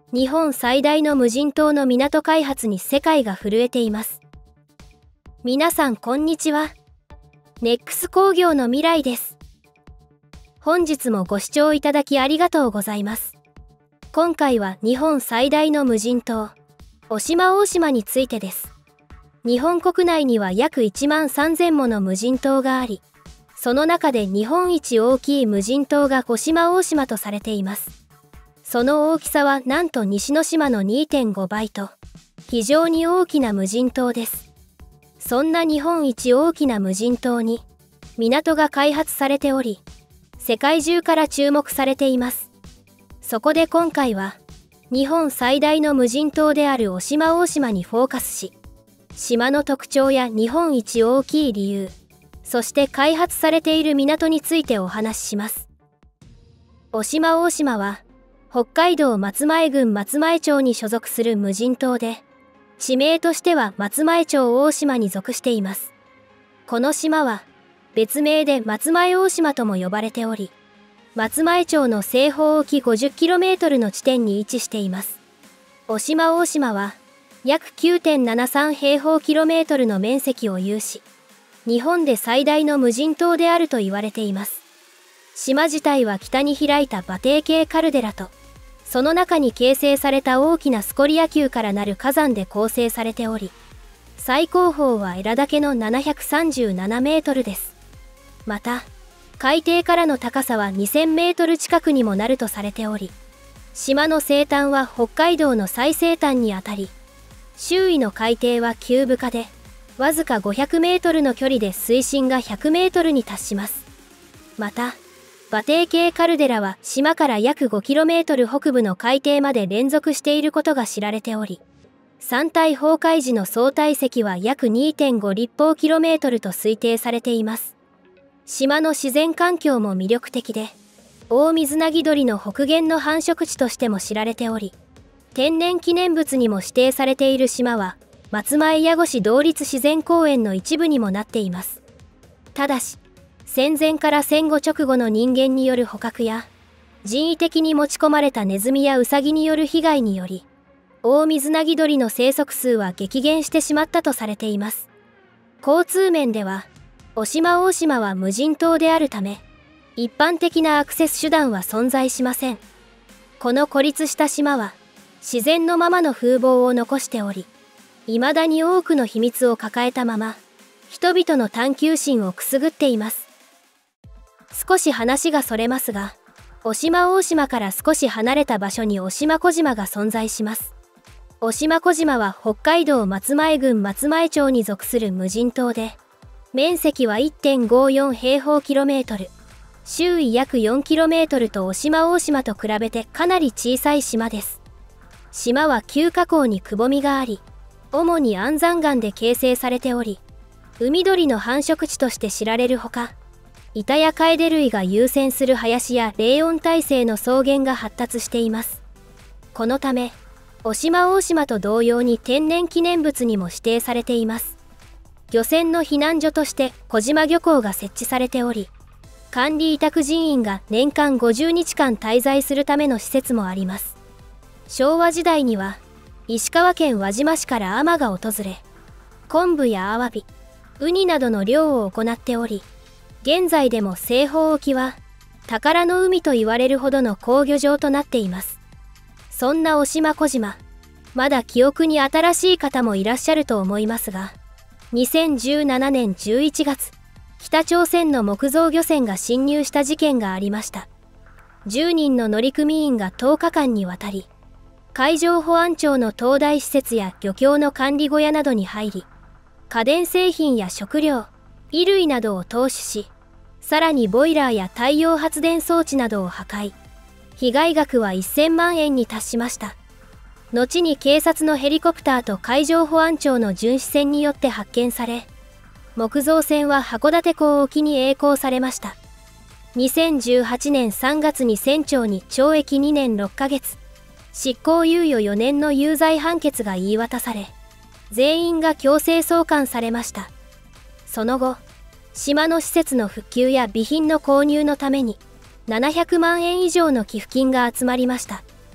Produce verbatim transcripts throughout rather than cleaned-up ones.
日本最大の無人島の港開発に世界が震えています。皆さんこんにちは。ネックス工業の未来です。本日もご視聴いただきありがとうございます。今回は日本最大の無人島、渡島大島についてです。日本国内には約いちまんさんぜんもの無人島があり、その中で日本一大きい無人島が渡島大島とされています。その大きさはなんと西之島の にてんご 倍と、非常に大きな無人島です。そんな日本一大きな無人島に、港が開発されており、世界中から注目されています。そこで今回は、日本最大の無人島である渡島大島にフォーカスし、島の特徴や日本一大きい理由、そして開発されている港についてお話しします。渡島大島は、北海道松前郡松前町に所属する無人島で、地名としては松前町大島に属しています。この島は、別名で松前大島とも呼ばれており、松前町の西方沖 ごじゅっキロメートル の地点に位置しています。渡島大島は、約 きゅうてんななさん 平方キロメートルの面積を有し、日本で最大の無人島であると言われています。島自体は北に開いた馬蹄形カルデラと、その中に形成された大きなスコリア丘からなる火山で構成されており、最高峰は枝岳のななひゃくさんじゅうななメートルです。また、海底からの高さはにせんメートル近くにもなるとされており、島の西端は北海道の最西端にあたり、周囲の海底は急深で、わずかごひゃくメートルの距離で水深がひゃくメートルに達します。また、馬蹄形カルデラは島から約ごキロメートル北部の海底まで連続していることが知られており、山体崩壊時の相対積は約 にてんご 立方キロメートルと推定されています。島の自然環境も魅力的で、オオミズナギドリの北限の繁殖地としても知られており、天然記念物にも指定されている島は、松前矢越同立自然公園の一部にもなっています。ただし、戦前から戦後直後の人間による捕獲や、人為的に持ち込まれたネズミやウサギによる被害により、オオミズナギドリの生息数は激減してしまったとされています。交通面では、渡島大島は無人島であるため、一般的なアクセス手段は存在しません。この孤立した島は、自然のままの風貌を残しており、未だに多くの秘密を抱えたまま、人々の探求心をくすぐっています。少し話がそれますが、渡島大島から少し離れた場所に渡島小島が存在します。渡島小島は北海道松前郡松前町に属する無人島で、面積は いってんごよん 平方キロメートル、周囲約よんキロメートルと渡島大島と比べてかなり小さい島です。島は急下降にくぼみがあり、主に安山岩で形成されており、海鳥の繁殖地として知られるほか、イタヤカエデ類が優占する林や冷温耐性の草原が発達しています。このため、渡島大島と同様に天然記念物にも指定されています。漁船の避難所として小島漁港が設置されており、管理委託人員が年間ごじゅうにちかん滞在するための施設もあります。昭和時代には、石川県輪島市から海女が訪れ、昆布やアワビ、ウニなどの漁を行っており、現在でも西方沖は宝の海と言われるほどの好漁場となっています。そんな渡島小島、まだ記憶に新しい方もいらっしゃると思いますが、にせんじゅうななねんじゅういちがつ、北朝鮮の木造漁船が侵入した事件がありました。じゅうにんの乗組員がとおかかんにわたり、海上保安庁の灯台施設や漁協の管理小屋などに入り、家電製品や食料、衣類などを盗取し、さらにボイラーや太陽発電装置などを破壊。被害額はせんまんえんに達しました。後に警察のヘリコプターと海上保安庁の巡視船によって発見され、木造船は函館港沖に曳航されました。にせんじゅうはちねんさんがつに船長にちょうえきにねんろっかげつ、執行猶予よねんの有罪判決が言い渡され、全員が強制送還されました。その後、島の施設の復旧や備品の購入のためにななひゃくまんえん以上の寄付金が集まりました。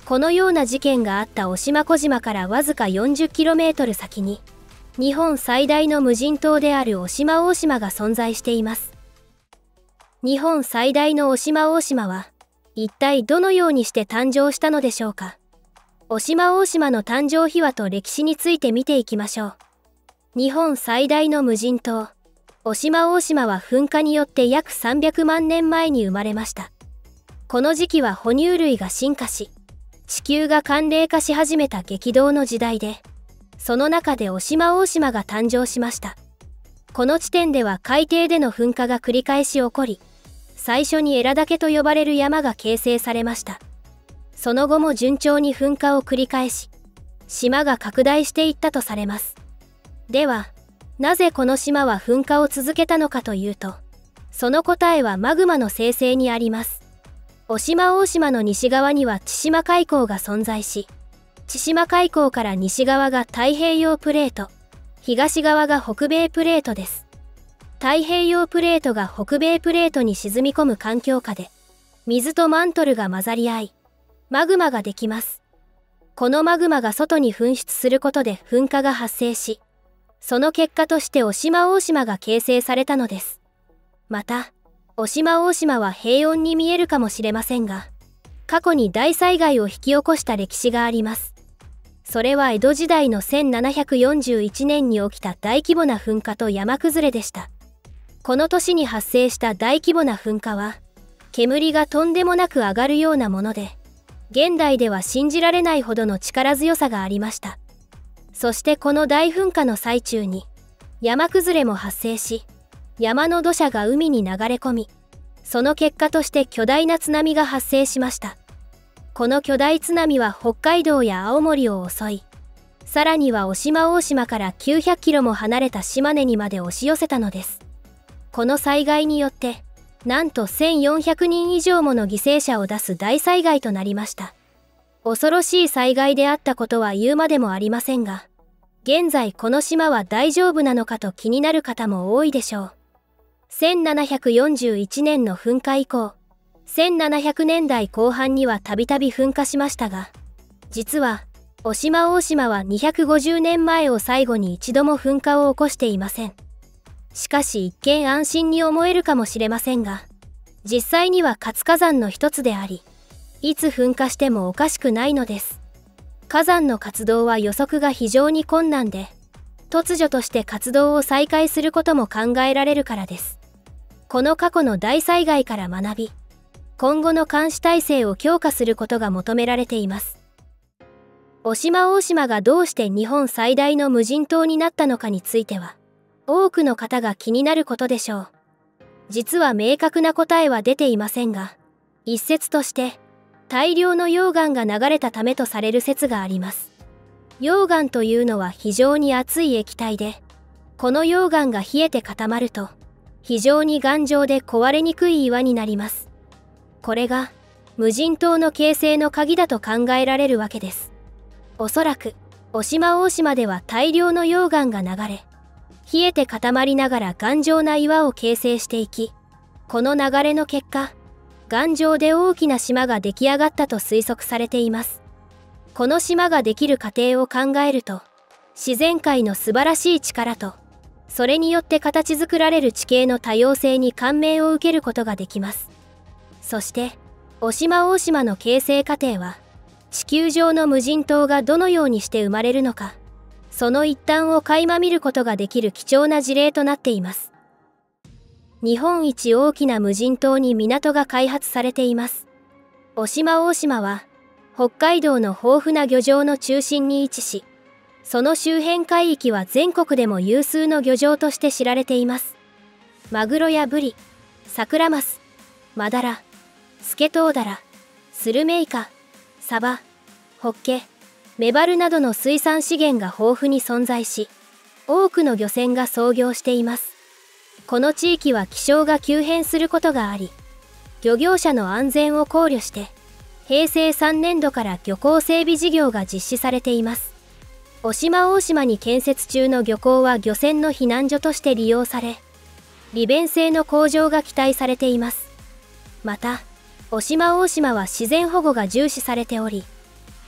このような事件があった渡島小島からわずか よんじゅっキロメートル 先に、日本最大の無人島である渡島大島が存在しています。日本最大の渡島大島は、一体どのようにして誕生したのでしょうか。渡島大島の誕生秘話と歴史について見ていきましょう。日本最大の無人島、渡島大島は噴火によって約さんびゃくまんねんまえに生まれました。この時期は哺乳類が進化し、地球が寒冷化し始めた激動の時代で、その中で渡島大島が誕生しました。この地点では海底での噴火が繰り返し起こり、最初にエラ岳と呼ばれる山が形成されました。その後も順調に噴火を繰り返し、島が拡大していったとされます。では、なぜこの島は噴火を続けたのかというと、その答えはマグマの生成にあります。渡島大島の西側には千島海溝が存在し、千島海溝から西側が太平洋プレート、東側が北米プレートです。太平洋プレートが北米プレートに沈み込む環境下で、水とマントルが混ざり合い、マグマができます。このマグマが外に噴出することで噴火が発生し、その結果として渡島大島が形成されたのです。また、渡島大島は平穏に見えるかもしれませんが、過去に大災害を引き起こした歴史があります。それは江戸時代のせんななひゃくよんじゅういちねんに起きた大規模な噴火と山崩れでした。この年に発生した大規模な噴火は、煙がとんでもなく上がるようなもので、現代では信じられないほどの力強さがありました。そしてこの大噴火の最中に、山崩れも発生し、山の土砂が海に流れ込み、その結果として巨大な津波が発生しました。この巨大津波は北海道や青森を襲い、さらには渡島大島からきゅうひゃくキロも離れた島根にまで押し寄せたのです。この災害によって、なんとせんよんひゃくにん以上もの犠牲者を出す大災害となりました。恐ろしい災害であったことは言うまでもありませんが、現在この島は大丈夫なのかと気になる方も多いでしょう。せんななひゃくよんじゅういちねんの噴火以降、せんななひゃくねんだいこう半にはたびたび噴火しましたが、実は、渡島大島はにひゃくごじゅうねんまえを最後に一度も噴火を起こしていません。しかし一見安心に思えるかもしれませんが、実際には活火山の一つであり、いつ噴火してもおかしくないのです。火山の活動は予測が非常に困難で、突如として活動を再開することも考えられるからです。この過去の大災害から学び、今後の監視体制を強化することが求められています。渡島大島がどうして日本最大の無人島になったのかについては、多くの方が気になることでしょう。実は明確な答えは出ていませんが、一説として、大量の溶岩が流れたためとされる説があります。溶岩というのは非常に熱い液体で、この溶岩が冷えて固まると、非常に頑丈で壊れにくい岩になります。これが、無人島の形成の鍵だと考えられるわけです。おそらく、渡島大島では大量の溶岩が流れ、冷えて固まりながら頑丈な岩を形成していき、この流れの結果、頑丈で大きな島が出来上がったと推測されています。この島ができる過程を考えると、自然界の素晴らしい力と、それによって形作られる地形の多様性に感銘を受けることができます。そして、渡島大島の形成過程は、地球上の無人島がどのようにして生まれるのか、その一端を垣間見ることができる貴重な事例となっています。日本一大きな無人島に港が開発されています。渡島大島は、北海道の豊富な漁場の中心に位置し、その周辺海域は全国でも有数の漁場として知られています。マグロやブリ、サクラマス、マダラ、スケトウダラ、スルメイカ、サバ、ホッケ、メバルなどの水産資源が豊富に存在し、多くの漁船が操業しています。この地域は気象が急変することがあり、漁業者の安全を考慮して、へいせいさんねんどから漁港整備事業が実施されています。渡島大島に建設中の漁港は漁船の避難所として利用され、利便性の向上が期待されています。また、渡島大島は自然保護が重視されており、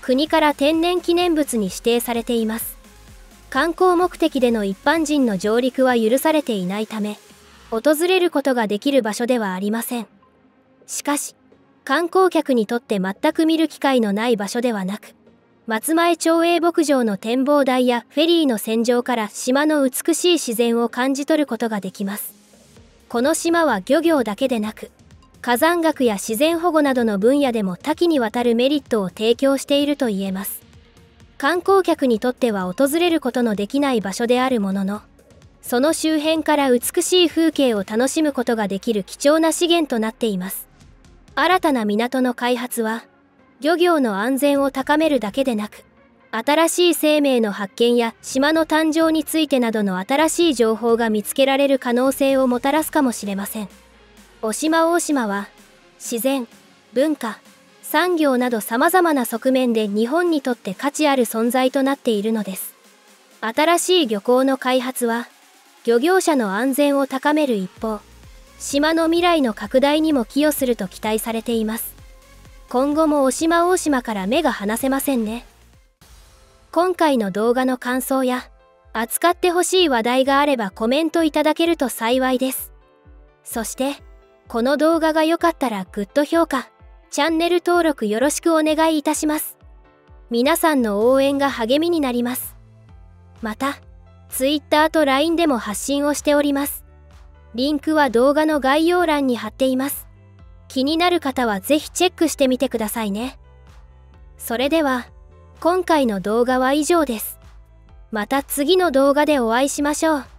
国から天然記念物に指定されています。観光目的での一般人の上陸は許されていないため、訪れることができる場所ではありません。しかし、観光客にとって全く見る機会のない場所ではなく、松前町営牧場の展望台やフェリーの船上から島の美しい自然を感じ取ることができます。この島は漁業だけでなく、火山学や自然保護などの分野でも多岐にわたるメリットを提供していると言えます。観光客にとっては訪れることのできない場所であるものの、その周辺から美しい風景を楽しむことができる貴重な資源となっています。新たな港の開発は、漁業の安全を高めるだけでなく、新しい生命の発見や島の誕生についてなどの新しい情報が見つけられる可能性をもたらすかもしれません。渡島大島は、自然、文化、産業など様々な側面で日本にとって価値ある存在となっているのです。新しい漁港の開発は、漁業者の安全を高める一方、島の未来の拡大にも寄与すると期待されています。今後も渡島大島から目が離せませんね。今回の動画の感想や、扱ってほしい話題があればコメントいただけると幸いです。そして、この動画が良かったらグッド評価、チャンネル登録よろしくお願いいたします。皆さんの応援が励みになります。また、Twitter と ライン でも発信をしております。リンクは動画の概要欄に貼っています。気になる方はぜひチェックしてみてくださいね。それでは、今回の動画は以上です。また次の動画でお会いしましょう。